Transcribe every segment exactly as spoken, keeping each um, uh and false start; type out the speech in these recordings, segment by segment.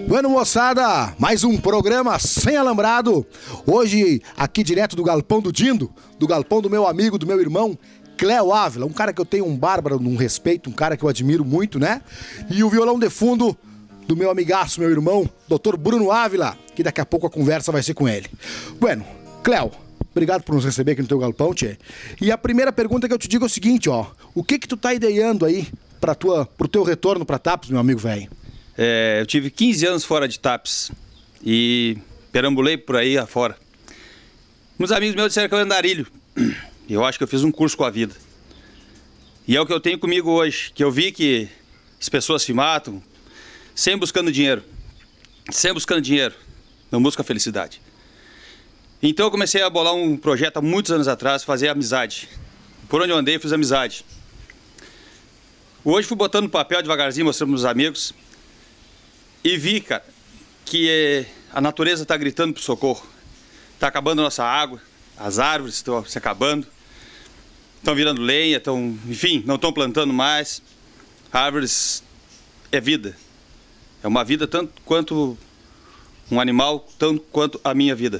Bueno, moçada, mais um programa sem alambrado. Hoje, aqui direto do Galpão do Dindo, do galpão do meu amigo, do meu irmão, Cléo Ávila. Um cara que eu tenho um bárbaro, um respeito, um cara que eu admiro muito, né? E o violão de fundo do meu amigaço, meu irmão, doutor Bruno Ávila, que daqui a pouco a conversa vai ser com ele. Bueno, Cléo, obrigado por nos receber aqui no teu galpão, tchê. E a primeira pergunta que eu te digo é o seguinte, ó. O que que tu tá ideando aí pra tua, pro teu retorno pra Tapes, meu amigo velho? É, eu tive quinze anos fora de Tapes e perambulei por aí afora. Uns amigos meus disseram que eu era andarilho. Eu acho que eu fiz um curso com a vida. E é o que eu tenho comigo hoje, que eu vi que as pessoas se matam sempre buscando dinheiro. Sempre buscando dinheiro, não busca felicidade. Então eu comecei a bolar um projeto há muitos anos atrás, fazer amizade. Por onde eu andei, fiz amizade. Hoje fui botando no papel devagarzinho, mostrando para os amigos. E vi, cara, que a natureza está gritando pro socorro. Está acabando a nossa água, as árvores estão se acabando, estão virando lenha, estão, enfim, não estão plantando mais. Árvores é vida. É uma vida tanto quanto um animal, tanto quanto a minha vida.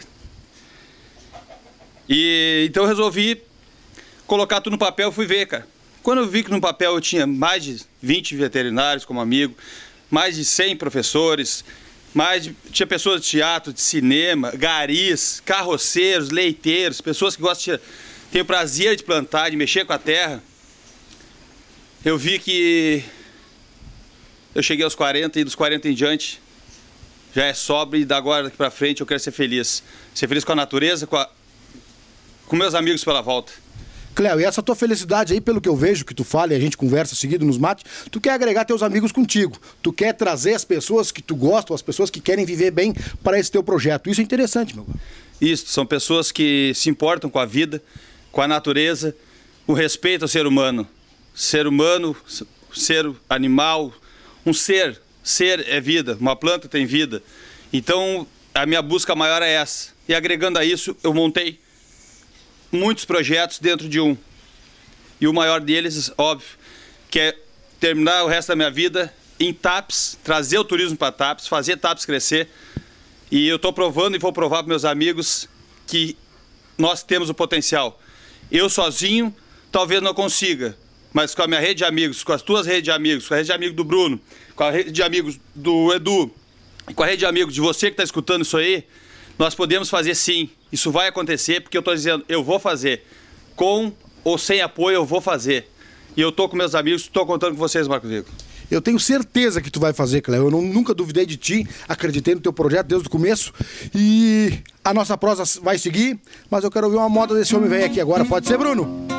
E então eu resolvi colocar tudo no papel e fui ver, cara. Quando eu vi que no papel eu tinha mais de vinte veterinários como amigo, mais de cem professores, mais de, tinha pessoas de teatro, de cinema, garis, carroceiros, leiteiros, pessoas que gostam de, têm o prazer de plantar, de mexer com a terra. Eu vi que eu cheguei aos quarenta e dos quarenta em diante já é sobre e da agora daqui pra frente eu quero ser feliz. Ser feliz com a natureza, com, a, com meus amigos pela volta. Cléo, e essa tua felicidade aí, pelo que eu vejo que tu fala e a gente conversa seguido nos mates, tu quer agregar teus amigos contigo. Tu quer trazer as pessoas que tu gosta, as pessoas que querem viver bem para esse teu projeto. Isso é interessante, meu. Isso, são pessoas que se importam com a vida, com a natureza, o respeito ao ser humano. Ser humano, ser animal, um ser. Ser é vida, uma planta tem vida. Então, a minha busca maior é essa. E agregando a isso, eu montei muitos projetos dentro de um. E o maior deles, óbvio, que é terminar o resto da minha vida em Tapes, trazer o turismo para Tapes, fazer Tapes crescer. E eu estou provando e vou provar para meus amigos que nós temos o potencial. Eu sozinho talvez não consiga, mas com a minha rede de amigos, com as tuas redes de amigos, com a rede de amigos do Bruno, com a rede de amigos do Edu, com a rede de amigos de você que está escutando isso aí, nós podemos fazer sim. Isso vai acontecer porque eu estou dizendo, eu vou fazer. Com ou sem apoio, eu vou fazer. E eu estou com meus amigos, estou contando com vocês, Marcos Rico. Eu tenho certeza que tu vai fazer, Cléo. Eu não, nunca duvidei de ti, acreditei no teu projeto desde o começo. E a nossa prosa vai seguir, mas eu quero ouvir uma moda desse homem velho aqui agora. Pode ser, Bruno?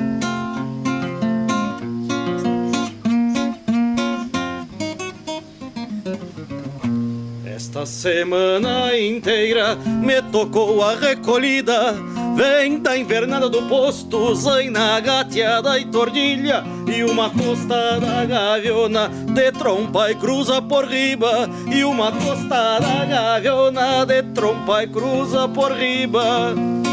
Esta semana inteira me tocou a recolhida. Vem da invernada do posto, zaina, gateada e tordilha, e uma tostada gaviona de trompa e cruza por riba, e uma tostada gaviona de trompa e cruza por riba.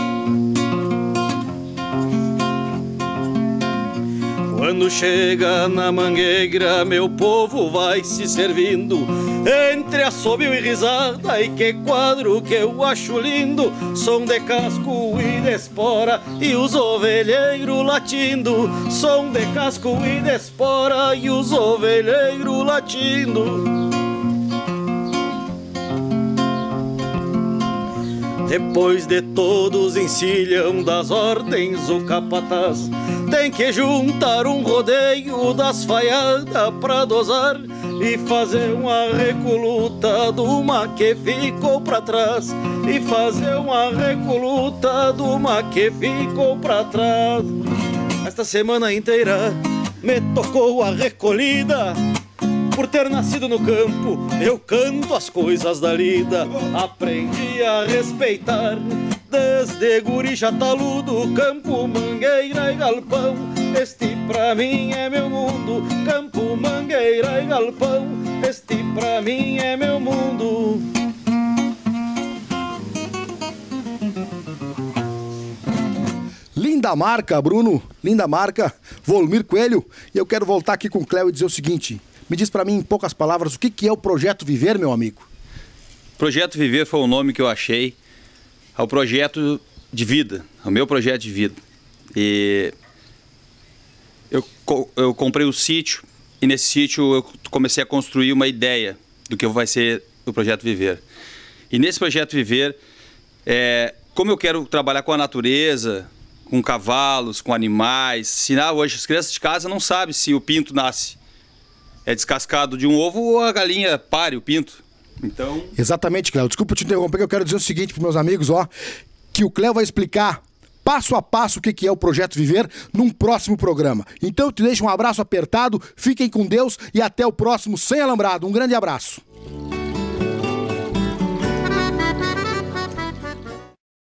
Quando chega na mangueira, meu povo vai se servindo, entre assobio e risada, e que quadro que eu acho lindo, som de casco e de espora, e os ovelheiros latindo, som de casco e de espora, e os ovelheiros latindo. Depois de todos encilham das ordens o capataz, tem que juntar um rodeio das faiadas pra dosar e fazer uma recoluta de uma que ficou pra trás, e fazer uma recoluta de uma que ficou pra trás. Esta semana inteira me tocou a recolhida. Por ter nascido no campo, eu canto as coisas da lida. Aprendi a respeitar desde guri já taludo, campo, mangueira e galpão. Este pra mim é meu mundo, campo, mangueira e galpão. Este pra mim é meu mundo. Linda marca, Bruno, linda marca, Volmir Coelho. E eu quero voltar aqui com o Cléo e dizer o seguinte: me diz pra mim em poucas palavras o que que é o Projeto Viver, meu amigo. Projeto Viver foi o nome que eu achei ao projeto de vida, ao meu projeto de vida. E eu, eu comprei o sítio e nesse sítio eu comecei a construir uma ideia do que vai ser o projeto Viver. E nesse projeto Viver, é, como eu quero trabalhar com a natureza, com cavalos, com animais, se ah, hoje as crianças de casa não sabem se o pinto nasce, é descascado de um ovo ou a galinha pare o pinto. Então... Exatamente, Cléo. Desculpa te interromper, que eu quero dizer o seguinte para meus amigos, ó, que o Cléo vai explicar passo a passo o que é o Projeto Viver num próximo programa. Então eu te deixo um abraço apertado, fiquem com Deus e até o próximo Sem Alambrado. Um grande abraço.